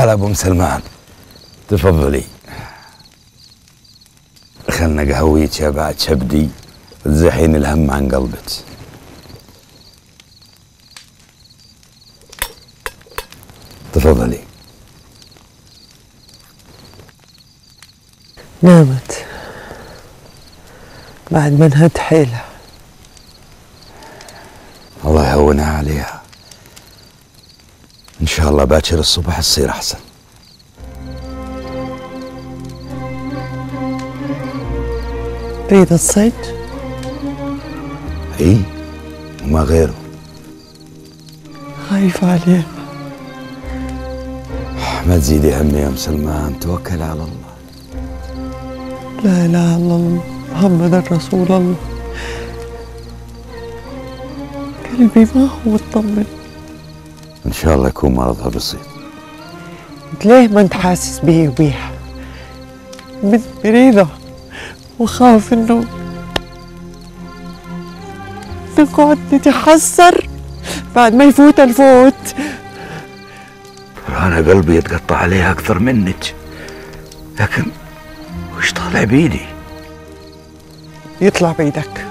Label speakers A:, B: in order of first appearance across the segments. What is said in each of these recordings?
A: هلا ابو مسلمان، تفضلي. خلنا قهويك يا بعد شبدي تزحين الهم عن قلبك. تفضلي.
B: نامت بعد ما انهد حيلها.
A: الله يهونها عليها، ان شاء الله باكر الصبح تصير احسن.
B: تريد الصيد؟
A: اي وما غيره.
B: خايف عليها.
A: ما تزيدي همي يا مسلمان، توكل على الله.
B: لا اله الا الله محمد رسول الله. قلبي ما هو مطمن.
A: ان شاء الله يكون مرضها بسيط.
B: انت ليه ما انت حاسس بي وبيها؟ مريضة وخاف انه نقعد نتحسر بعد ما يفوت الفوت.
A: انا قلبي يتقطع عليها اكثر منك، لكن وش طالع بيدي؟
B: يطلع بيدك.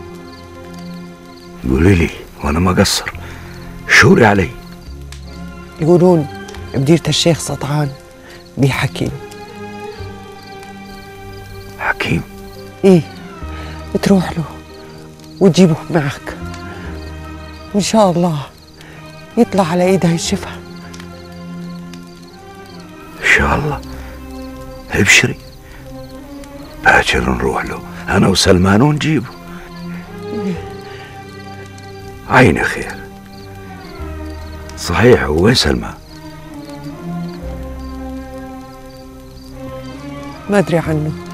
A: قولي لي وانا ما قصر، شوري علي.
B: يقولون بديرة الشيخ سطعان بيه حكيم.
A: حكيم؟
B: ايه، تروح له وتجيبه معك، وان شاء الله يطلع على ايدها الشفاء.
A: ان شاء الله. ابشري، باكر نروح له انا وسلمان ونجيبه. عيني خير. صحيح، وين سلمان؟
B: ما ادري عنه.